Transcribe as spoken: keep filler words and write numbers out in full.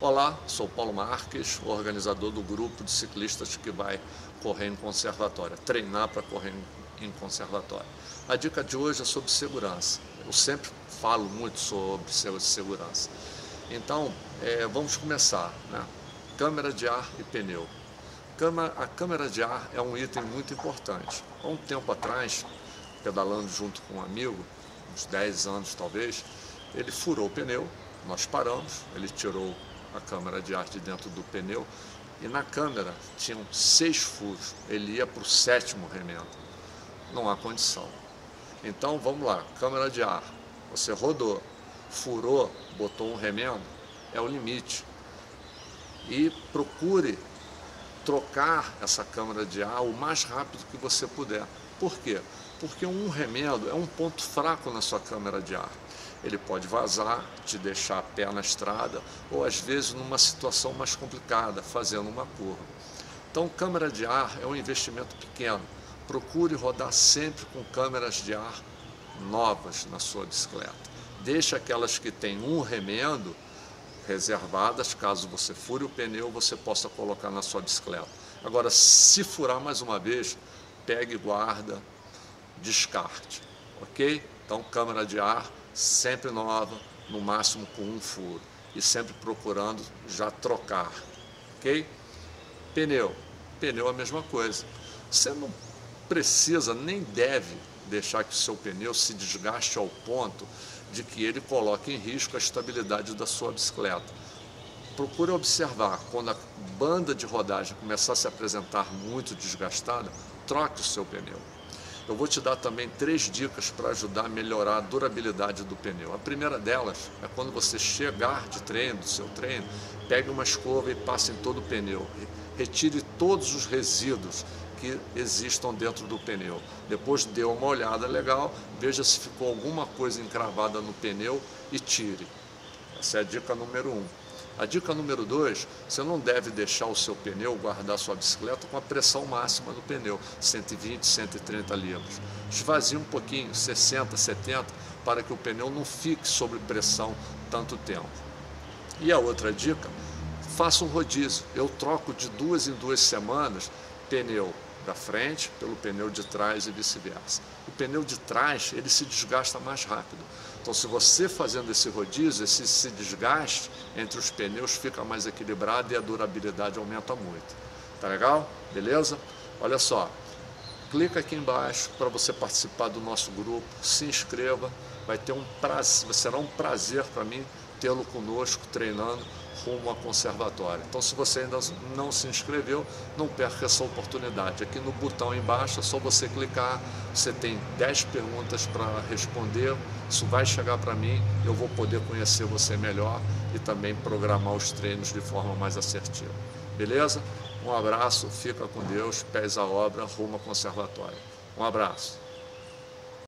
Olá, sou Paulo Marques, o organizador do grupo de ciclistas que vai correr em conservatória, treinar para correr em conservatória. A dica de hoje é sobre segurança. Eu sempre falo muito sobre segurança. Então, é, vamos começar, né? Câmara de ar e pneu. A câmara de ar é um item muito importante. Há um tempo atrás, pedalando junto com um amigo, uns dez anos talvez, ele furou o pneu, nós paramos, ele tirou a câmara de ar de dentro do pneu e na câmara tinham seis furos, ele ia para o sétimo remendo. Não há condição. Então vamos lá, câmara de ar, você rodou, furou, botou um remendo, é o limite. E procure trocar essa câmara de ar o mais rápido que você puder. Por quê? Porque um remendo é um ponto fraco na sua câmara de ar. Ele pode vazar, te deixar a pé na estrada ou às vezes numa situação mais complicada, fazendo uma curva. Então, câmara de ar é um investimento pequeno. Procure rodar sempre com câmeras de ar novas na sua bicicleta. Deixe aquelas que têm um remendo reservadas, caso você fure o pneu, você possa colocar na sua bicicleta. Agora, se furar mais uma vez, pegue, guarda, descarte, ok? Então, câmara de ar sempre nova, no máximo com um furo, e sempre procurando já trocar, ok? Pneu, pneu é a mesma coisa. Você não precisa nem deve deixar que o seu pneu se desgaste ao ponto de que ele coloque em risco a estabilidade da sua bicicleta. Procure observar, quando a banda de rodagem começar a se apresentar muito desgastada, troque o seu pneu. Eu vou te dar também três dicas para ajudar a melhorar a durabilidade do pneu. A primeira delas é quando você chegar de treino, do seu treino, pegue uma escova e passe em todo o pneu. Retire todos os resíduos que existam dentro do pneu. Depois dê uma olhada legal, veja se ficou alguma coisa encravada no pneu e tire. Essa é a dica número um. A dica número dois, você não deve deixar o seu pneu, guardar sua bicicleta com a pressão máxima do pneu, cento e vinte, cento e trinta libras. Esvazie um pouquinho, sessenta, setenta, para que o pneu não fique sob pressão tanto tempo. E a outra dica, faça um rodízio. Eu troco de duas em duas semanas pneu da frente pelo pneu de trás e vice-versa. O pneu de trás, ele se desgasta mais rápido. Então, se você fazendo esse rodízio, esse, esse desgaste entre os pneus fica mais equilibrado e a durabilidade aumenta muito. Tá legal? Beleza? Olha só, clica aqui embaixo para você participar do nosso grupo, se inscreva, vai ter um prazer, será um prazer para mim tê-lo conosco treinando rumo a conservatória. Então, se você ainda não se inscreveu, não perca essa oportunidade. Aqui no botão embaixo é só você clicar, você tem dez perguntas para responder, isso vai chegar para mim, eu vou poder conhecer você melhor e também programar os treinos de forma mais assertiva. Beleza? Um abraço, fica com Deus, pés à obra, rumo a conservatória. Um abraço.